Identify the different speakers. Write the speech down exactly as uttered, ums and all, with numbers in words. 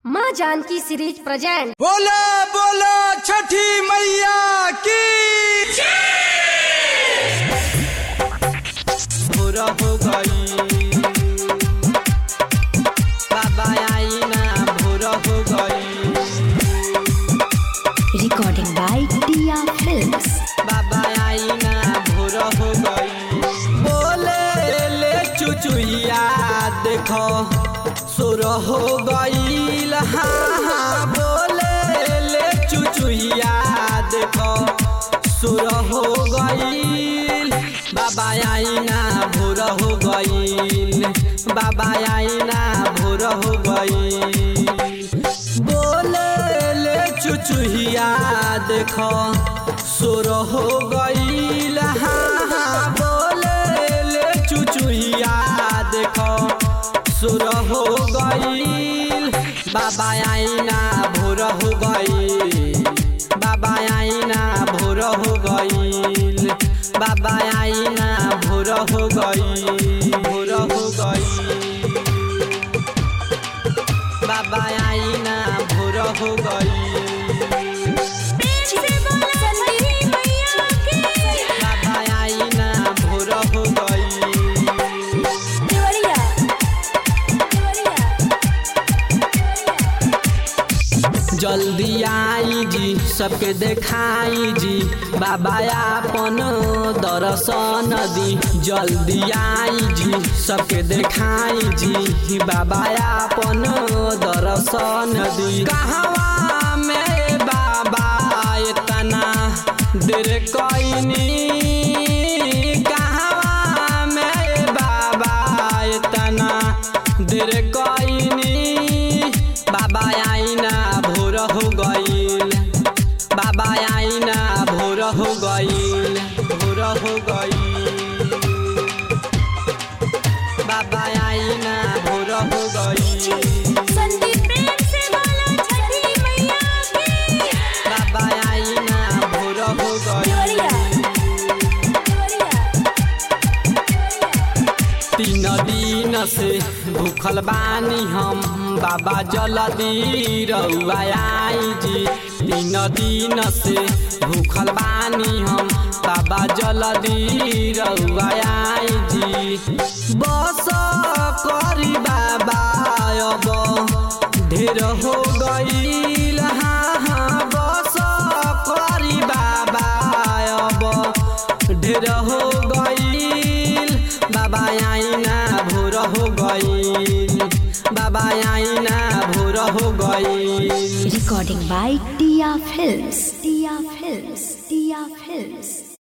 Speaker 1: माँ Janaki series present.
Speaker 2: बोला बोला छठी मैया की
Speaker 3: पूरा हो गई बाबा आई ना पूरा हो गई।
Speaker 1: Recording by Tia films.
Speaker 3: बाबा आई ना पूरा हो गई। बोले ले चुचुया देखो सुर हो गई। हाँ हाँ बोले ले चुचुया देखो सुर हो गई। बाबा आई ना भोर हो गई। बाबा आई ना भोर हो गई। बोले ले चुचुहिया देखो सुर हो गई। हाँ हाँ बोले ले चुचुहिया देखो सुर हो गई। बाबा आई ना भोर हो गई। बाबा आई ना भोर हो गई। बाबा आई ना भोर हो गई। भोर हो गई बाबा आई ना भोर हो गई। बाबा आई ना भोर हो गई। जल्दी आई जी सबके देखाई जी बाबा आपन दर्शन दी। जल्दी आई जी सबके देखाई जी बाबा आपन दर्शन दी। कहवा में बाबा इतना देर कईनी। कहवा में बाबा इतना देर कईनी। बाबा आई ना भोर हो गईल। बाबा आई ना भोर हो गईल। भोर हो गईल बाबा आई ना भोर हो गईल। बाबा आई ना भोर हो गईल। तीन दिन से भूखल बानी हम बाबा जल्दी रउआ आई जी। तीन दिन से भूखल बानी हम बाबा जल्दी रउआ आई जी। बस करी बाबा अब ढेर हो गईल। हाँ हाँ बस करी बाबा अब ढेर हो गईल। बाबा आई ना भोर हो गईल। बाबा आई ना भोर हो गई।
Speaker 1: Recording by Tia films. Tia films. Tia films.